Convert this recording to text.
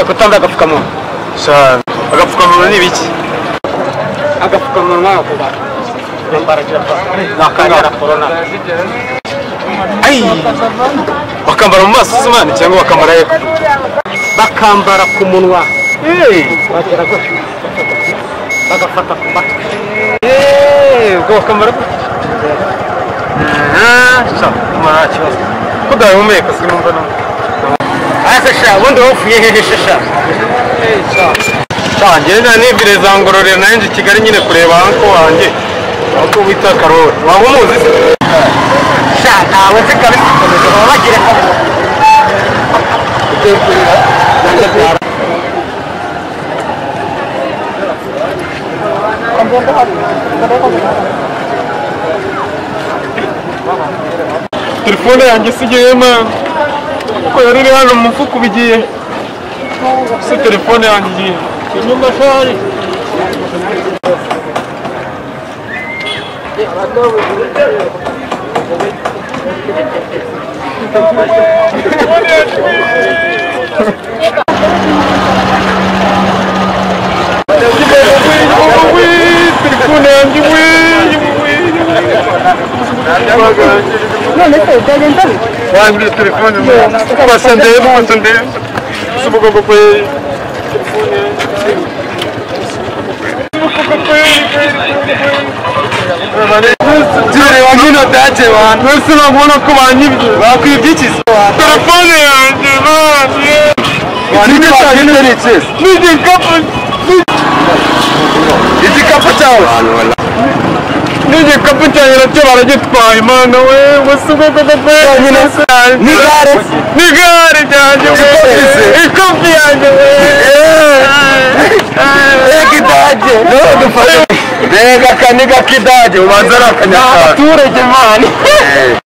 kutambara agapfukamunwa cyane agapfukamunwa ni biki agapfukamunwa kuba nakangara corona ai bakambara mu maso simani cyangwa bakambara he bakambara ku munwa bagera gutyo bagafata ku matwi ubwo bakambara mara kibazo kudahumeka sinumva no sha ubundi wofuye hehe sha cyangwa na nibire zangororera nanjye Kigali nyine kureba anko wanjye aho wita Karoli waba umuzi sha nawe nzi kabisa bagira telefone yanjye isigaye man ko yari iri hano mu mufuka bigiye si telefone yanjye igiye inyuma shari telefone yanjye none se byagenda wanjye telefone basandeye subugo ko Jure wangino daje wan wese nabona ko banyibye bakwibye iki telefone yanjye banye wani cyane n'iki n'iki kapo cyawe nije kapo cyawe racyo baragitwaye imana we wasugo ko nigare cyane ikofi yanjye kidaje no dufashe rega kaniga kidaje ubanza rakanyaka abaturage mani